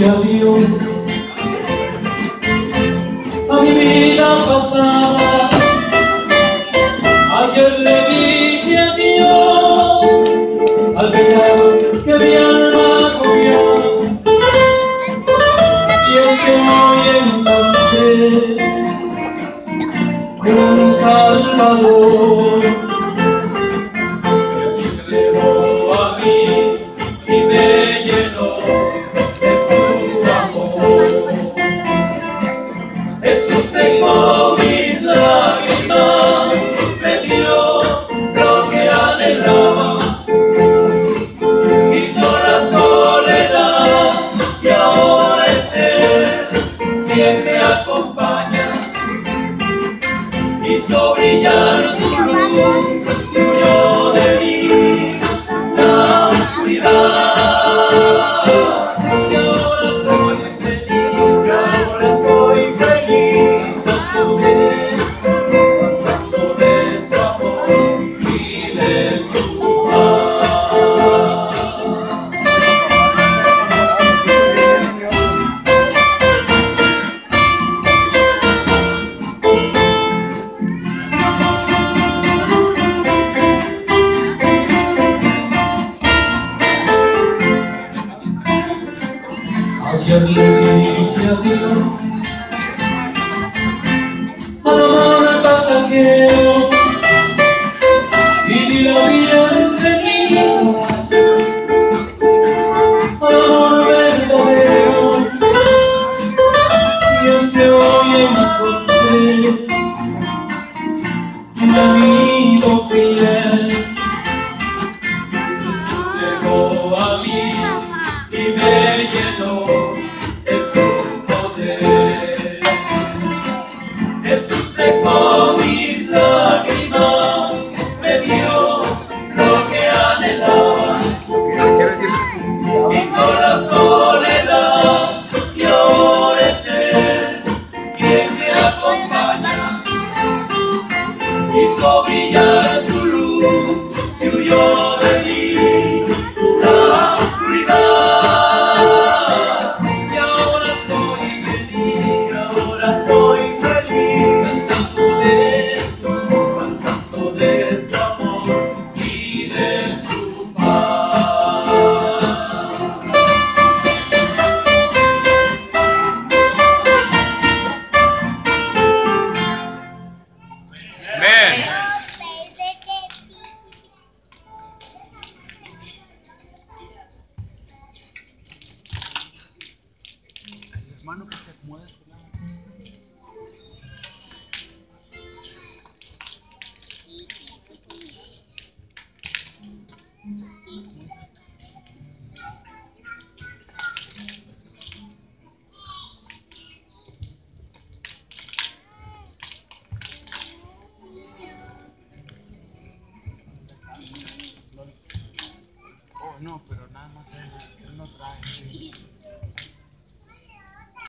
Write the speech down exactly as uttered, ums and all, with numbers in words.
adiós a mi vida pasada. Ayer le dije adiós al pecado que mi alma agobiaba, y es que hoy encontré un Salvador. Jesús llegó a mí y me llenó de su amor. Jesús secó mis lágrimas, me dio lo que anhelaba, quitó la soledad y ahora es Él quien me acompaña. Hizo brillar su luz y huyó de mí la oscuridad. Y ahora soy feliz, ahora soy feliz, tanto de su, tanto de su amor y de su paz. Ayer le dije adiós al amor pasajero y di la bienvenida al amor verdadero. Y es que hoy encontré un amigo fiel. Llegó a mí y me llenó de su poder. Jesús secó mis lágrimas, me dio lo que anhelaba, quitó la soledad y ahora es Él quien me acompaña. Hizo brillar su luz y huyó de mí la oscuridad. Hermano, que se acomoda.